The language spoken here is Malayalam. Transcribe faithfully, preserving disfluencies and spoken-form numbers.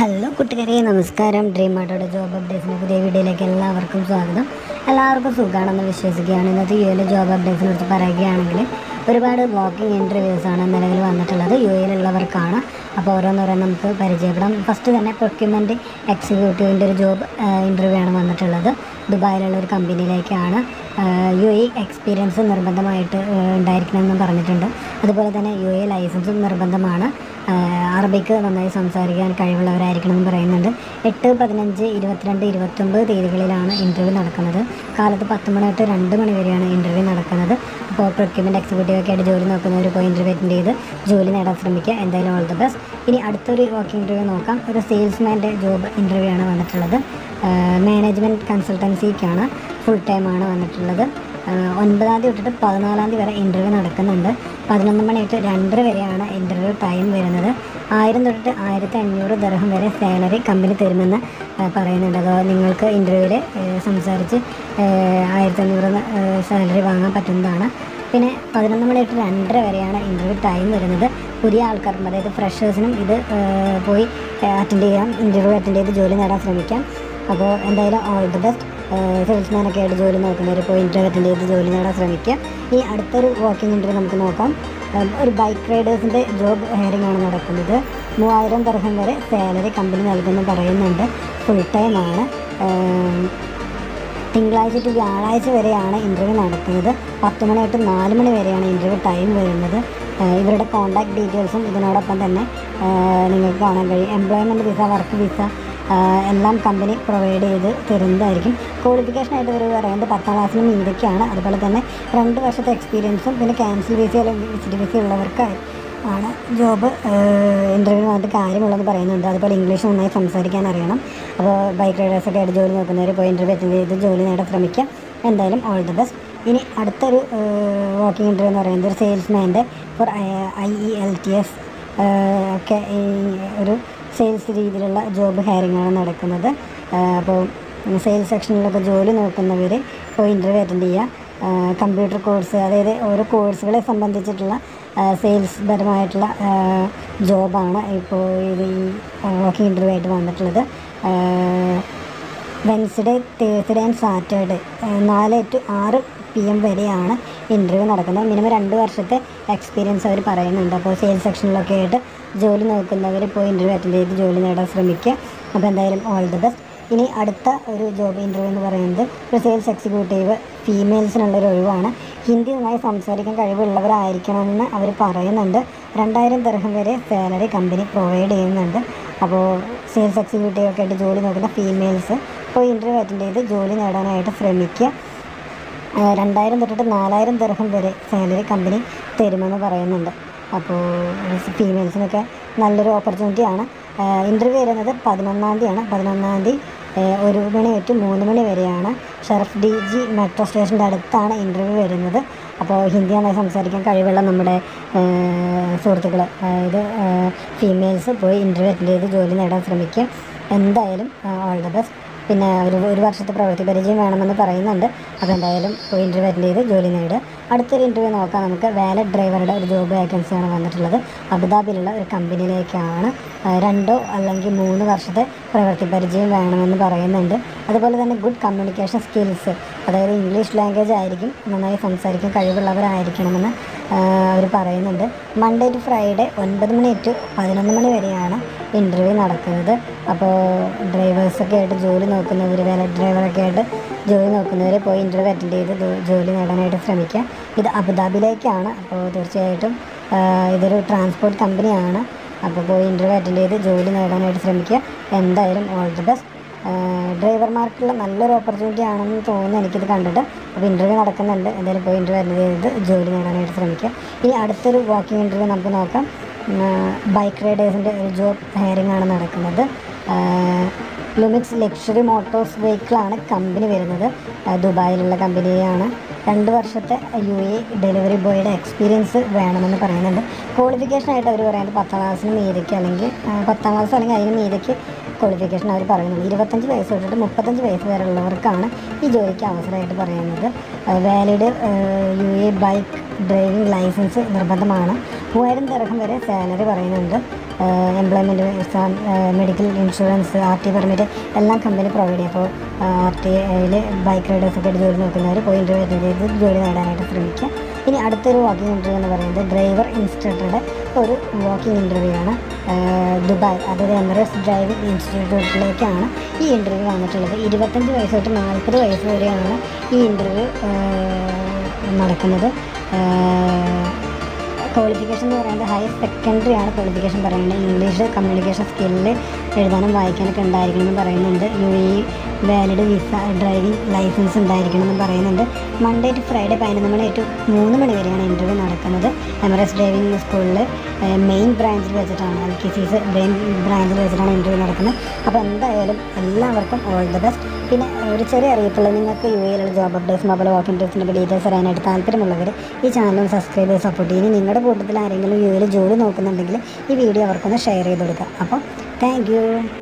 ഹലോ കൂട്ടുകാരെ, നമസ്കാരം. ഡ്രീം ആട്ടോയുടെ ജോബ് അപ്ഡേറ്റ്സിന് പുതിയ വീഡിയോയിലേക്ക് എല്ലാവർക്കും സ്വാഗതം. എല്ലാവർക്കും സുഖമാണെന്ന് വിശ്വസിക്കുകയാണ്. ഇന്നത്തെ യു എയിലെ ജോബ് അപ്ഡേറ്റ്സിനെ കുറിച്ച് പറയുകയാണെങ്കിൽ ഒരുപാട് വാക്കിംഗ് ഇൻ്റർവ്യൂസാണ് നിലവിൽ വന്നിട്ടുള്ളത്. യു എയിലുള്ളവർക്കാണ്. അപ്പോൾ ഓരോന്നോരോന്ന് നമുക്ക് പരിചയപ്പെടാം. ഫസ്റ്റ് തന്നെ പ്രൊക്യൂർമെൻറ്റ് എക്സിക്യൂട്ടീവിൻ്റെ ഒരു ജോബ് ഇൻ്റർവ്യൂ ആണ് വന്നിട്ടുള്ളത്. ദുബായിലുള്ള ഒരു കമ്പനിയിലേക്കാണ്. യു എ എക്സ്പീരിയൻസ് നിർബന്ധമായിട്ട് ഉണ്ടായിരിക്കണമെന്ന് പറഞ്ഞിട്ടുണ്ട്. അതുപോലെ തന്നെ യു എ ലൈസൻസും നിർബന്ധമാണ്. അറബിക്ക് നന്നായി സംസാരിക്കാൻ കഴിവുള്ളവരായിരിക്കണമെന്ന് പറയുന്നുണ്ട്. എട്ട് പതിനഞ്ച് ഇരുപത്തിരണ്ട് ഇരുപത്തൊമ്പത് തീയതികളിലാണ് ഇൻ്റർവ്യൂ നടക്കുന്നത്. കാലത്ത് പത്ത് മണി തൊട്ട് രണ്ട് മണി വരെയാണ് ഇൻ്റർവ്യൂ നടക്കുന്നത്. അപ്പോൾ പ്രൊക്യൂർമെൻറ്റ് എക്സിക്യൂട്ടീവൊക്കെ ആയിട്ട് ജോലി നോക്കുന്നവർ പോയി ഇൻ്റർവ്യൂ അറ്റൻഡ് ചെയ്ത് ജോലി നേടാൻ ശ്രമിക്കുക. എന്തായാലും ഓൾ ദി ബെസ്റ്റ്. ഇനി അടുത്തൊരു വർക്കിംഗ് ഇൻ്റർവ്യൂ നോക്കാം. ഒരു സെയിൽസ്മാൻ്റെ ജോബ് ഇൻ്റർവ്യൂ ആണ് വന്നിട്ടുള്ളത്. മാനേജ്മെൻറ്റ് കൺസൾട്ടൻസിക്കാണ്. ഫുൾ ടൈമാണ് വന്നിട്ടുള്ളത്. ഒൻപതാം തീയതി തൊട്ടിട്ട് പതിനാലാം തീയതി വരെ ഇൻ്റർവ്യൂ നടക്കുന്നുണ്ട്. പതിനൊന്ന് മണി തൊട്ട് രണ്ടര വരെയാണ് ഇൻ്റർവ്യൂ ടൈം വരുന്നത്. ആയിരം തൊട്ടിട്ട് ആയിരത്തി അഞ്ഞൂറ് ദർഹം വരെ സാലറി കമ്പനി തരുമെന്ന് പറയുന്നുണ്ട്. അതോ നിങ്ങൾക്ക് ഇൻ്റർവ്യൂവിൽ സംസാരിച്ച് ആയിരത്തി അഞ്ഞൂറ് സാലറി വാങ്ങാൻ പറ്റുന്നതാണ്. പിന്നെ പതിനൊന്ന് മണി തൊട്ട് രണ്ടര വരെയാണ് ഇൻ്റർവ്യൂ ടൈം വരുന്നത്. പുതിയ ആൾക്കാർക്കും അതായത് ഫ്രഷേഴ്സിനും ഇത് പോയി അറ്റൻഡ് ചെയ്യാം. ഇൻ്റർവ്യൂ അറ്റൻഡ് ചെയ്ത് ജോലി നേടാൻ ശ്രമിക്കാം. അപ്പോൾ എന്തായാലും ഓൾ ദി ബെസ്റ്റ്. സെയിൽസ്മാനൊക്കെ ആയിട്ട് ജോലി നോക്കുന്നവർ പോയി ഇൻ്റർവ്യൂ അറ്റൻഡ് ചെയ്ത് ജോലി നേടാൻ ശ്രമിക്കുക. ഈ അടുത്തൊരു വാക്കിംഗ് ഇൻ്റർവ്യൂ നമുക്ക് നോക്കാം. ഒരു ബൈക്ക് റൈഡേഴ്സിൻ്റെ ജോബ് ഹയറിംഗ് ആണ് നടക്കുന്നത്. മൂവായിരം ദർഹം വരെ സാലറി കമ്പനി നൽകുമെന്ന് പറയുന്നുണ്ട്. ഫുൾ ടൈം ആണ്. തിങ്കളാഴ്ച ടു വ്യാഴാഴ്ച വരെയാണ് ഇൻ്റർവ്യൂ നടക്കുന്നത്. പത്ത് മണി തൊട്ട് നാല് മണി വരെയാണ് ഇൻ്റർവ്യൂ ടൈം വരുന്നത്. ഇവരുടെ കോൺടാക്ട് ഡീറ്റെയിൽസും ഇതിനോടൊപ്പം തന്നെ നിങ്ങൾക്ക് കാണാൻ കഴിയും. എംപ്ലോയ്മെൻറ്റ് വിസ, വർക്ക് വിസ എല്ലാം കമ്പനി പ്രൊവൈഡ് ചെയ്ത് തരുന്നതായിരിക്കും. ക്വാളിഫിക്കേഷനായിട്ട് ഇവർ പറയുന്നത് പത്താം ക്ലാസ്സിന് മീതൊക്കെയാണ്. അതുപോലെ തന്നെ രണ്ട് വർഷത്തെ എക്സ്പീരിയൻസും പിന്നെ ക്യാൻസൽ വിസ അല്ലെങ്കിൽ വിസിറ്റ് വിസ ഉള്ളവർക്ക് ആണ് ജോബ് ഇൻ്റർവ്യൂ വന്നിട്ട് കാര്യമുള്ളതെന്ന് പറയുന്നുണ്ട്. അതുപോലെ ഇംഗ്ലീഷ് നന്നായി സംസാരിക്കാൻ അറിയണം. അപ്പോൾ ബൈക്ക് റൈഡേഴ്സൊക്കെ ആയിട്ട് ജോലി നോക്കുന്നവർ പോയി ഇൻ്റർവ്യൂ അറ്റൻഡ് ചെയ്ത് ജോലി നേടാൻ ശ്രമിക്കുക. എന്തായാലും ഓൾ ദി ബെസ്റ്റ്. ഇനി അടുത്തൊരു വാക്കിംഗ് ഇൻ്റർവ്യൂ എന്ന് പറയുന്നത് ഒരു സെയിൽസ്മാൻ്റെ for I E L T S ഒക്കെ ഈ ഒരു സെയിൽസ് രീതിയിലുള്ള ജോബ് ഹയറിംഗ് ആണ് നടക്കുന്നത്. അപ്പോൾ സെയിൽസ് സെക്ഷനിലൊക്കെ ജോലി നോക്കുന്നവർ പോയി ഇൻ്റർവ്യൂ അറ്റൻഡ് ചെയ്യുക. കമ്പ്യൂട്ടർ കോഴ്സ്, അതായത് ഓരോ കോഴ്സുകളെ സംബന്ധിച്ചിട്ടുള്ള സെയിൽസ് പരമായിട്ടുള്ള ജോബാണ് ഇപ്പോൾ ഇത് ഈ വാക്കിംഗ് ഇൻ്റർവ്യൂ ആയിട്ട് വന്നിട്ടുള്ളത്. വെൻസ്ഡേ, തേഴ്സ്ഡേ ആൻഡ് സാറ്റർഡേ നാല് ടു ആറ് പി എം വരെയാണ് ഇൻ്റർവ്യൂ നടക്കുന്നത്. മിനിമം രണ്ട് വർഷത്തെ എക്സ്പീരിയൻസ് അവർ പറയുന്നുണ്ട്. അപ്പോൾ സെയിൽസ് സെക്ഷനിലൊക്കെ ആയിട്ട് ജോലി നോക്കുന്നവർ പോയി ഇൻ്റർവ്യൂ അറ്റൻഡ് ചെയ്ത് ജോലി നേടാൻ ശ്രമിക്കുക. അപ്പോൾ എന്തായാലും ഓൾ ദി ബെസ്റ്റ്. ഇനി അടുത്ത ഒരു ജോബ് ഇൻ്റർവ്യൂ എന്ന് പറയുന്നത് ഒരു സെയിൽസ് എക്സിക്യൂട്ടീവ് ഫീമെയിൽസിനുള്ളൊരു ഒഴിവാണ്. ഹിന്ദി നന്നായി സംസാരിക്കാൻ കഴിവുള്ളവരായിരിക്കണമെന്ന് അവർ പറയുന്നുണ്ട്. രണ്ടായിരം ദർഹം വരെ സാലറി കമ്പനി പ്രൊവൈഡ് ചെയ്യുന്നുണ്ട്. അപ്പോൾ സെയിൽസ് എക്സിക്യൂട്ടീവ് ഒക്കെ ആയിട്ട് ജോലി നോക്കുന്ന ഫീമെയിൽസ് പോയി ഇൻ്റർവ്യൂ അറ്റൻഡ് ചെയ്ത് ജോലി നേടാനായിട്ട് ശ്രമിക്കുക. രണ്ടായിരം തൊട്ടിട്ട് നാലായിരം ദർഹം വരെ സാലറി കമ്പനി തരുമെന്ന് പറയുന്നുണ്ട്. അപ്പോൾ ഫീമെയിൽസിനൊക്കെ നല്ലൊരു ഓപ്പർച്യൂണിറ്റിയാണ്. ഇൻ്റർവ്യൂ വരുന്നത് പതിനൊന്നാം തീയതിയാണ്. പതിനൊന്നാം തീയതി ഒരു മണി തൊട്ട് മൂന്ന് മണി വരെയാണ്. ഷറഫ് ഡി ജി മെട്രോ സ്റ്റേഷൻ്റെ അടുത്താണ് ഇൻ്റർവ്യൂ വരുന്നത്. അപ്പോൾ ഹിന്ദി നന്നായി സംസാരിക്കാൻ കഴിവുള്ള നമ്മുടെ സുഹൃത്തുക്കൾ, അതായത് ഫീമെയിൽസ് പോയി ഇൻ്റർവ്യൂ അറ്റൻഡ് ചെയ്ത് ജോലി നേടാൻ ശ്രമിക്കുക. എന്തായാലും ഓൾ ദ ബെസ്റ്റ്. പിന്നെ ഒരു ഒരു വർഷത്തെ പ്രവൃത്തി പരിചയം വേണമെന്ന് പറയുന്നുണ്ട്. അപ്പോൾ എന്തായാലും പോയി ഇൻ്റർവ്യൂ അറ്റൻഡ് ചെയ്ത് ജോലി നേടുക. അടുത്തൊരു ഇൻ്റർവ്യൂ നോക്കാം നമുക്ക്. വാലറ്റ് ഡ്രൈവറുടെ ഒരു ജോബ് വേക്കൻസിയാണ് വന്നിട്ടുള്ളത്. അബുദാബിയിലുള്ള ഒരു കമ്പനിയിലേക്കാണ്. രണ്ടോ അല്ലെങ്കിൽ മൂന്ന് വർഷത്തെ പ്രവൃത്തി പരിചയം വേണമെന്ന് പറയുന്നുണ്ട്. അതുപോലെ തന്നെ ഗുഡ് കമ്മ്യൂണിക്കേഷൻ സ്കിൽസ്, അതായത് ഇംഗ്ലീഷ് ലാംഗ്വേജ് ആയിരിക്കും നന്നായി സംസാരിക്കാൻ കഴിവുള്ളവരായിരിക്കണമെന്ന് അവർ പറയുന്നുണ്ട്. മൺഡേ ടു ഫ്രൈഡേ ഒൻപത് മണി ടു പതിനൊന്ന് മണി വരെയാണ് ഇൻ്റർവ്യൂ നടക്കുന്നത്. അപ്പോൾ ഡ്രൈവേഴ്സൊക്കെ ആയിട്ട് ജോലി നോക്കുന്നവർ, വാലറ്റ് ഡ്രൈവറൊക്കെ ആയിട്ട് ജോലി നോക്കുന്നവർ പോയി ഇൻ്റർവ്യൂ അറ്റൻഡ് ചെയ്ത് ജോലി നേടാനായിട്ട് ശ്രമിക്കുക. ഇത് അബുദാബിയിലേക്കാണ്. അപ്പോൾ തീർച്ചയായിട്ടും ഇതൊരു ട്രാൻസ്പോർട്ട് കമ്പനിയാണ്. അപ്പോൾ പോയി ഇൻ്റർവ്യൂ അറ്റൻഡ് ചെയ്ത് ജോലി നേടാനായിട്ട് ശ്രമിക്കുക. എന്തായാലും ഓൾ ദി ബെസ്റ്റ്. ഡ്രൈവർമാർക്കുള്ള നല്ലൊരു ഓപ്പർച്യൂണിറ്റി ആണെന്ന് തോന്നുന്നു എനിക്കിത് കണ്ടിട്ട്. അപ്പോൾ ഇൻ്റർവ്യൂ നടക്കുന്നുണ്ട്. എന്തായാലും പോയി ഇൻ്റർവ്യൂ അറ്റൻഡ് ചെയ്ത് ജോലി നേടാനായിട്ട് ശ്രമിക്കുക. ഇനി അടുത്തൊരു വാക്കിംഗ് ഇൻ്റർവ്യൂ നമുക്ക് നോക്കാം. ബൈക്ക് റൈഡേഴ്സിൻ്റെ ഒരു ജോബ് ഹയറിംഗ് ആണ് നടക്കുന്നത്. ലുമിക്സ് ലക്ഷറി മോട്ടോഴ്സ് വെഹിക്കിളാണ് കമ്പനി വരുന്നത്. ദുബായിലുള്ള കമ്പനിയാണ്. രണ്ട് വർഷത്തെ യു എ ഡെലിവറി ബോയുടെ എക്സ്പീരിയൻസ് വേണമെന്ന് പറയുന്നുണ്ട്. ക്വാളിഫിക്കേഷനായിട്ട് അവർ പറയുന്നത് പത്താം ക്ലാസ്സിന് മീതയ്ക്ക് അല്ലെങ്കിൽ പത്താം ക്ലാസ് അല്ലെങ്കിൽ അതിന് മീതയ്ക്ക് ക്വാളിഫിക്കേഷൻ അവർ പറയുന്നത്. ഇരുപത്തഞ്ച് വയസ്സ് തൊട്ടിട്ട് മുപ്പത്തഞ്ച് വയസ്സ് വരെ ഉള്ളവർക്കാണ് ഈ ജോലിക്ക് അവസരമായിട്ട് പറയുന്നത്. Valid U A bike driving license നിർബന്ധമാണ്. മൂവായിരം ദർഹം വരെ സാലറി പറയുന്നുണ്ട്. Employment visa, medical insurance, R T permit എല്ലാം കമ്പനി പ്രൊവൈഡ് ചെയ്യും. അപ്പോൾ ആർ ടി ഐയിൽ ബൈക്ക് റൈഡേഴ്സൊക്കെ ആയിട്ട് ജോലി നോക്കുന്നവർ പോയി ഇൻ്റർവ്യൂ അറ്റൻഡ് ചെയ്ത് ജോലി നേടാനായിട്ട് ശ്രമിക്കുക. ഇനി അടുത്തൊരു വാക്കിംഗ് ഇൻ്റർവ്യൂ എന്ന് പറയുന്നത് ഡ്രൈവർ ഇൻസ്ട്രക്ടറുടെ ഒരു വാക്കിംഗ് ഇൻ്റർവ്യൂ ആണ്. ദുബായ്, അതായത് എമിറേറ്റ്സ് ഡ്രൈവിംഗ് ഇൻസ്റ്റിറ്റ്യൂട്ടിലേക്കാണ് ഈ ഇൻ്റർവ്യൂ വന്നിട്ടുള്ളത്. ഇരുപത്തഞ്ച് വയസ്സ് തൊട്ട് നാൽപ്പത് വയസ്സ് വരെയാണ് ഈ ഇൻ്റർവ്യൂ നടക്കുന്നത്. ക്വാളിഫിക്കേഷൻ എന്ന് പറയുന്നത് ഹയർ സെക്കൻഡറി ആണ് ക്വാളിഫിക്കേഷൻ പറയുന്നത്. ഇംഗ്ലീഷ് കമ്മ്യൂണിക്കേഷൻ സ്കില്ലിൽ എഴുതാനും വായിക്കാനൊക്കെ ഉണ്ടായിരിക്കണം എന്ന് പറയുന്നുണ്ട്. U A valid visa driving license ഉണ്ടായിരിക്കണം എന്ന് പറയുന്നുണ്ട്. മൺഡേ ടു ഫ്രൈഡേ പതിനൊന്ന് മണി ടു മൂന്ന് മണി വരെയാണ് ഇൻ്റർവ്യൂ നടക്കുന്നത്. എമിറേറ്റ്സ് ഡ്രൈവിംഗ് സ്കൂളിൽ മെയിൻ ബ്രാഞ്ചിൽ വെച്ചിട്ടാണ്, വാക്കൻസീസ് മെയിൻ ബ്രാഞ്ചിൽ വെച്ചിട്ടാണ് ഇൻ്റർവ്യൂ നടക്കുന്നത്. അപ്പോൾ എന്തായാലും എല്ലാവർക്കും ഓൾ ദ ബെസ്റ്റ്. പിന്നെ ഒരു ചെറിയ അറിയിപ്പുള്ളത്, നിങ്ങൾക്ക് യു എയിലുള്ള ജോബ് അപ്ഡേറ്റ്സ്, മൊബൈൽ വാക്ക് ഇൻ്റർവ്യൂസിൻ്റെ ഡീറ്റെയിൽസ് അറിയാനായിട്ട് താല്പര്യമുള്ളവർ ഈ ചാനൽ സബ്സ്ക്രൈബ് ചെയ്ത് സപ്പോർട്ട് ചെയ്യും. ഇനി നിങ്ങളുടെ കൂട്ടത്തിൽ ആരെങ്കിലും യു എയിൽ ജോലി നോക്കുന്നുണ്ടെങ്കിൽ ഈ വീഡിയോ അവർക്കൊന്ന് ഷെയർ ചെയ്ത് കൊടുക്കുക. അപ്പോൾ താങ്ക് യു.